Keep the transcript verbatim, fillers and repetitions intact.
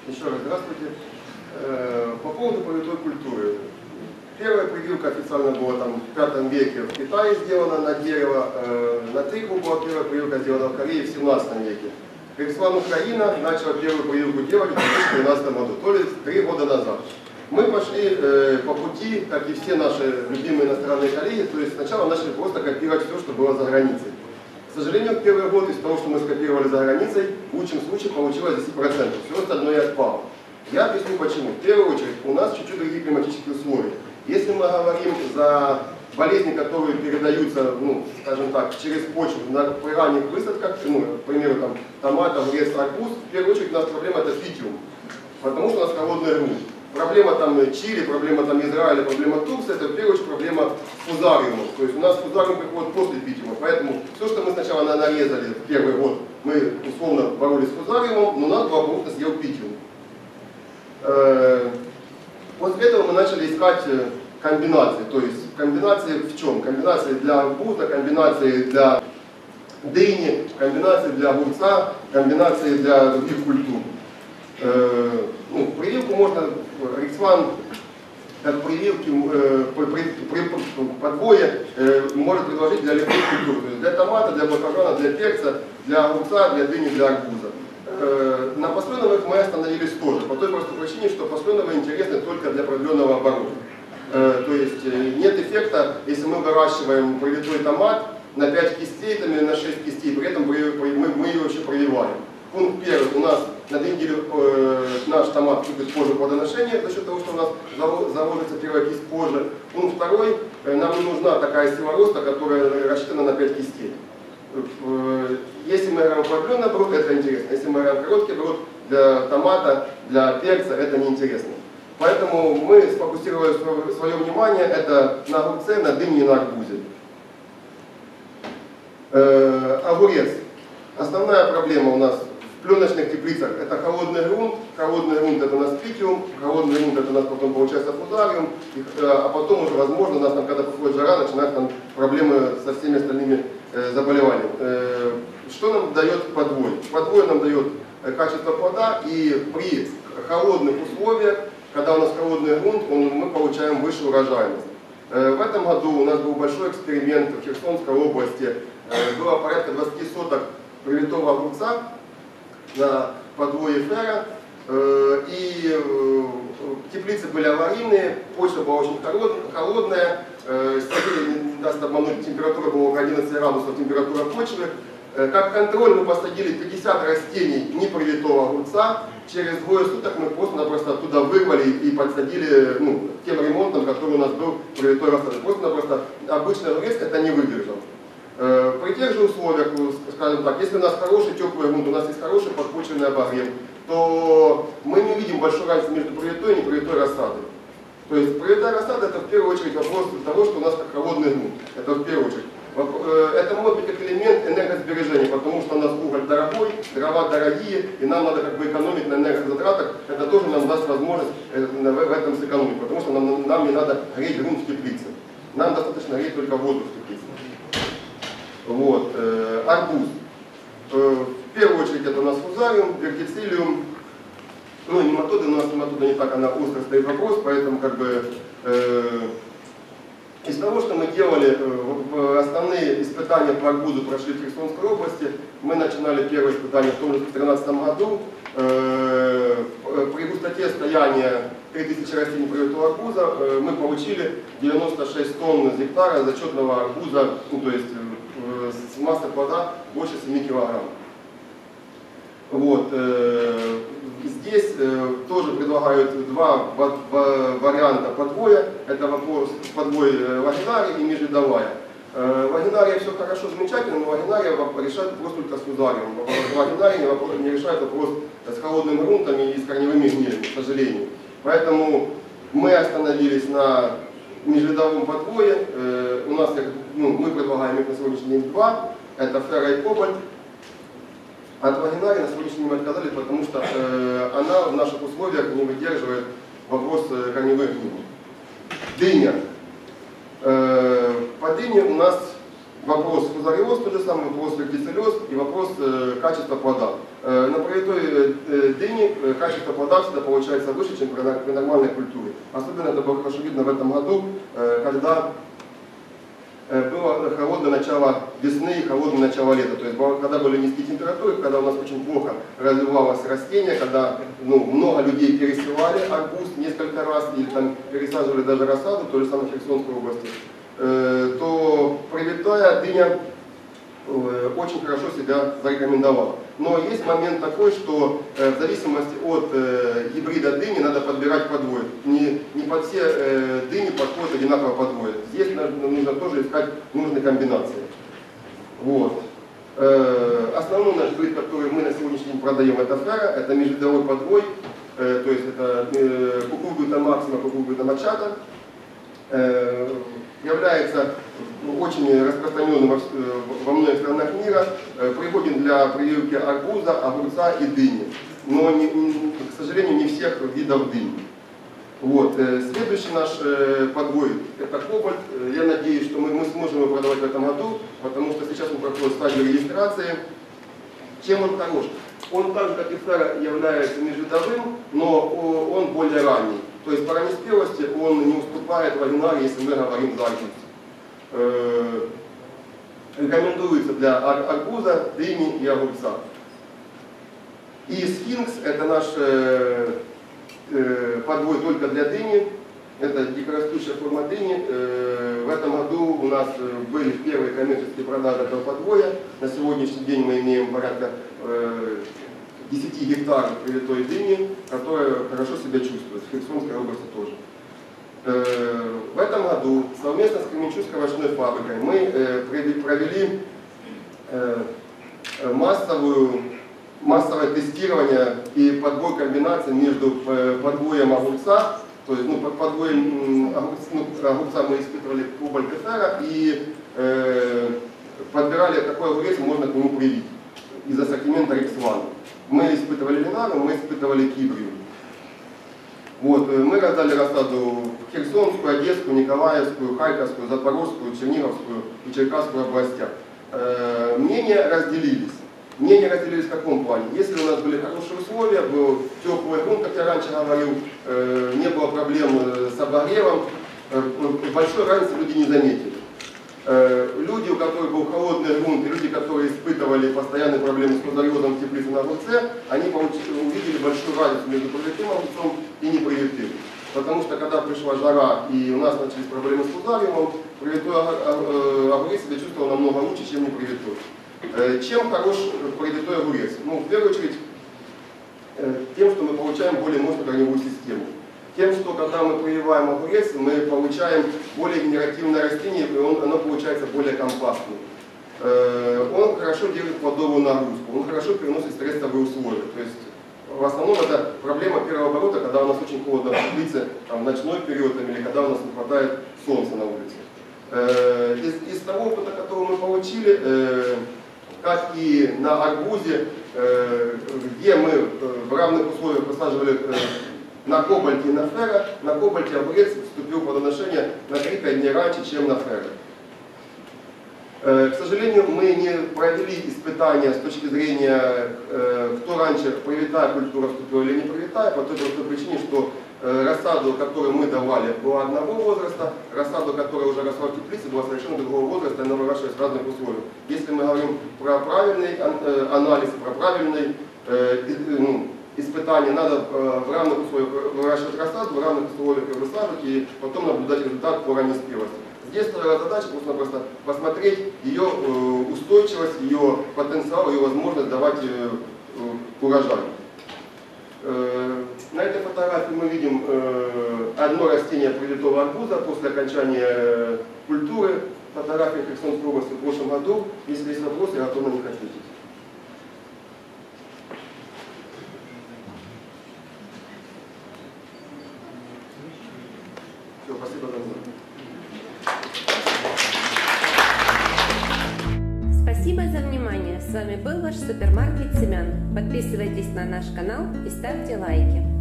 Еще раз здравствуйте. По поводу повитой культуры. Первая прививка официально была там в пятом веке в Китае сделана на дерево, на тыкву была первая прививка сделана в Корее в семнадцатом веке. Рексван Украина начала первую прививку делать в две тысячи тринадцатом году, то есть три года назад. Мы пошли э, по пути, как и все наши любимые иностранные коллеги, то есть сначала начали просто копировать все, что было за границей. К сожалению, в первый год из того, что мы скопировали за границей, в лучшем случае получилось десять процентов, все остальное отпало. Я объясню почему. В первую очередь, у нас чуть-чуть другие климатические условия. Если мы говорим за болезни, которые передаются, ну, скажем так, через почву на ранних высадках, ну, к примеру, там, томатов, рис, арбуз, в первую очередь у нас проблема это фитиум, потому что у нас холодный грунт. Проблема там Чили, проблема там Израиля, проблема Турции, это в первую очередь проблема фузариумов. То есть у нас фузариум приходит после фитиума, поэтому все, что мы сначала нарезали в первый год, мы условно боролись с фузариумом, но у нас благополучно съел фитиум. После этого мы начали искать комбинации, то есть комбинации в чем? Комбинации для арбуза, комбинации для дыни, комбинации для огурца, комбинации для других культур. Ну, прививку можно, Рексван, как прививки при, при, при подбое может предложить для любых культур, то есть для томата, для баклажана, для перца, для огурца, для дыни, для арбуза. На посленовых мы остановились тоже, по той простой причине, что посленовые интересны только для продленного оборота. То есть нет эффекта, если мы выращиваем привитой томат на пять кистей там, или на шесть кистей, при этом мы, мы его еще прививаем. Пункт первый, у нас на две недели э, наш томат купит позже плодоношения за счет того, что у нас заложится первая кисть позже. Пункт второй, э, нам не нужна такая сила роста, которая рассчитана на пять кистей. Э, если мы играем продленный оборот, это интересно. Если мы играем короткий оборот, для томата, для перца, это неинтересно. Поэтому мы сфокусировали свое, свое внимание это на огурце, на дыне и на арбузе. Э, огурец. Основная проблема у нас в пленочных теплицах это холодный грунт, холодный грунт это у нас фитиум, холодный грунт это у нас потом получается фузариум, и, а потом уже возможно у нас там, когда приходит жара, начинают там проблемы со всеми остальными э, заболеваниями. Э, что нам дает подвой? Подвой нам дает качество плода, и при холодных условиях, когда у нас холодный грунт, он, мы получаем высшую урожайность. Э, в этом году у нас был большой эксперимент в Херсонской области, э, было порядка двадцати соток привитого огурца на подвое фера, э, и э, теплицы были аварийные, почва была очень холодная, э, не даст обмануть, температура была около одиннадцати градусов, температура почвы. Э, как контроль мы посадили пятьдесят растений непривитого огурца, через двое суток мы просто-напросто оттуда вырвали и подсадили ну, тем ремонтом, который у нас был привитой рассадок. Просто-напросто обычный огурец это не выдержал. При тех же условиях, скажем так, если у нас хороший теплый грунт, у нас есть хороший подпочвенный обогрев, то мы не видим большой разницы между привитой и непривитой рассадой. То есть привитая рассада это в первую очередь вопрос того, что у нас как холодный грунт. Это в первую очередь. Это может быть как элемент энергосбережения, потому что у нас уголь дорогой, дрова дорогие, и нам надо как бы экономить на энергозатратах. Это тоже нам даст возможность в этом сэкономить, потому что нам, нам не надо греть грунт в теплице. Нам достаточно греть только воду в теплице. Вот, э, арбуз. Э, в первую очередь это у нас фузариум, вертицилиум. Ну, нематоды, у нас нематода не так, она остро стоит вопрос, поэтому как бы э, из того, что мы делали, э, основные испытания по арбузу прошли в Херсонской области. Мы начинали первое испытание в том же две тысячи тринадцатом году. Э, при густоте стояния три тысячи растений привитого арбуза э, мы получили девяносто шесть тонн с гектара зачетного арбуза, ну, то есть с массы плода больше семи килограмм. Вот. Э, здесь э, тоже предлагают два варианта подвоя. Это вопрос подвой вагинария и межрядовая. Э, вагинария все хорошо, замечательно, но вагинария решает вопрос только с фузариумом. Вагинария не решает вопрос с холодными грунтами и с корневыми гнилями, к сожалению. Поэтому мы остановились на межрядовом подвое. Э, у нас, ну, мы предлагаем их на сегодняшний день два. Это фера и кобальт. От вагинарии на сегодняшний день мы отказались, потому что э, она в наших условиях не выдерживает вопрос э, корневых гнилей. Дыня. Э, по дыне у нас вопрос фузариоз, тот же самый вопрос лектицеллез и вопрос э, качества плода. Э, на привитой э, дыне э, качество плода всегда получается выше, чем при, при нормальной культуре. Особенно это было хорошо видно в этом году, э, когда э, было холодное начало весны и холодное начало лета. То есть когда были низкие температуры, когда у нас очень плохо развивалось растение, когда ну, много людей пересевали арбуз несколько раз или там пересаживали даже рассаду, то же самое в Херсонской области, то привитая дыня очень хорошо себя зарекомендовала. Но есть момент такой, что в зависимости от гибрида дыни надо подбирать подвой. Не, не под все дыни подходят одинаково подвой. Здесь нужно тоже искать нужные комбинации. Вот. Основной наш гибрид, который мы на сегодняшний день продаем, это фера, это межвидовой подвой, то есть это кукурбита максима, кукурбита мачата. Является очень распространенным во, во многих странах мира, пригоден для прививки арбуза, огурца и дыни, но, не, к сожалению, не всех видов дыни. Вот. Следующий наш подвой – это кобальт. Я надеюсь, что мы, мы сможем его продавать в этом году, потому что сейчас он проходит стадию регистрации. Чем он хорош? Он так же, как и фера, является межвидовым, но он более ранний. То есть по раннеспелости он не уступает вагинаре, если мы говорим за арбуз. Э, рекомендуется для арбуза, дыни и огурца. И сфинкс – это наш э, э, подвой только для дыни. Это дикорастущая форма дыни. Э, в этом году у нас были первые коммерческие продажи этого подвоя. На сегодняшний день мы имеем порядка э, десяти гектаров привитой дыни, которая хорошо себя чувствует, в Херсонской области тоже. В этом году совместно с Кременчугской овощной фабрикой мы провели массовую, массовое тестирование и подбор комбинаций между подвоем огурца, то есть ну, под подвоем огурца, ну, огурца мы испытывали кобальт и фера и подбирали, какой огурец можно к нему привить из ассортимента Рекс Ван. Мы испытывали Ленару, мы испытывали Кибрию. Вот, мы раздали рассаду Херсонскую, Одесскую, Николаевскую, Харьковскую, Запорожскую, Черниговскую и Черкасскую областях. Э, мнения разделились. Мнения разделились в каком плане? Если у нас были хорошие условия, был теплый грунт, как я раньше говорил, э, не было проблем с обогревом, э, большой разницы люди не заметили. Люди, у которых был холодный грунт, и люди, которые испытывали постоянные проблемы с фузариозом в теплице на огурце, они получили, увидели большую разницу между привитым огурцом и непривитым. Потому что когда пришла жара и у нас начались проблемы с фузариумом, привитой огурец себя чувствовал намного лучше, чем непривитой. Чем хорош привитой огурец? Ну, в первую очередь, тем, что мы получаем более мощную корневую систему. Тем, что когда мы прививаем огурец, мы получаем более генеративное растение, и он, оно получается более компактным. Э, он хорошо держит плодовую нагрузку, он хорошо переносит стрессовые условия. То есть в основном это проблема первого оборота, когда у нас очень холодно в теплице, там, в ночной период, или когда у нас не хватает солнца на улице. Э, из, из того опыта, который мы получили, э, как и на арбузе, э, где мы э, в равных условиях высаживали э, на кобальте и на фера, на кобальте огурец вступил в плодоношение на три-пять дней раньше, чем на фера. К сожалению, мы не провели испытания с точки зрения, кто раньше, привитая культура вступила или не привитая, по той простой причине, что рассаду, которую мы давали, была одного возраста, рассаду, которая уже росла в теплице, была совершенно другого возраста, и она выращивалась в разных условиях. Если мы говорим про правильный анализ, про правильный ну, испытания, надо в равных условиях выращивать рассаду, в равных условиях высаживать и потом наблюдать результат по раннеспелости. Здесь задача просто-напросто посмотреть ее устойчивость, ее потенциал, ее возможность давать урожай. На этой фотографии мы видим одно растение привитого арбуза после окончания культуры. Фотография Херсонской области в прошлом году. Если есть вопросы, я готов на них ответить. Все, спасибо за внимание. Спасибо за внимание. С вами был ваш супермаркет семян. Подписывайтесь на наш канал и ставьте лайки.